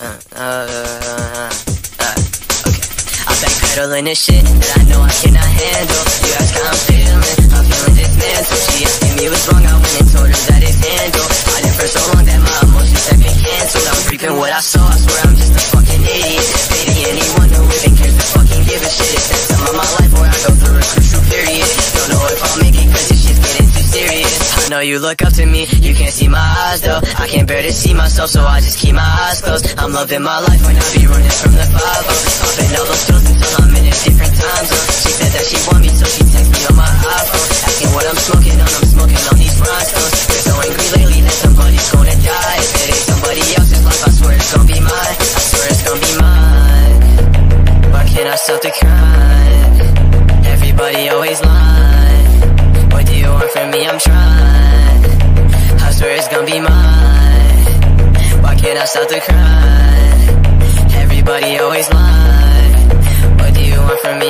Okay. I'm backpedaling this shit that I know I cannot handle. You ask how I'm feeling dismantled. She asking me what's wrong, I went and told her that it's handled. Hiding for so long that my emotions have been canceled. I'm reaping what I saw, I swear I'm just a fucking idiot. Maybe anyone who even cares to fucking give a shit. It's that time of my life where I go through a crucial period. Don't know if I'll make it cause this shit's getting too serious. I know you look up to me, you can't see my eyes though. I can't bear to see myself, so I just keep my eyes closed. I'm loving my life when I be running from the 5-0. Popping all those pills until I'm in a different time zone. She said that she want me, so she text me on my iPhone, asking what I'm smoking on. I'm smoking on these rhinestones. They're so angry lately that somebody's gonna die. If it ain't somebody else's life, I swear it's gonna be mine. I swear it's gonna be mine. Why can't I stop the crime? Everybody always lying. What do you want from me? I'm trying. I swear it's gonna be mine. Why can't I stop the crime? Everybody always lying. What do you want from me?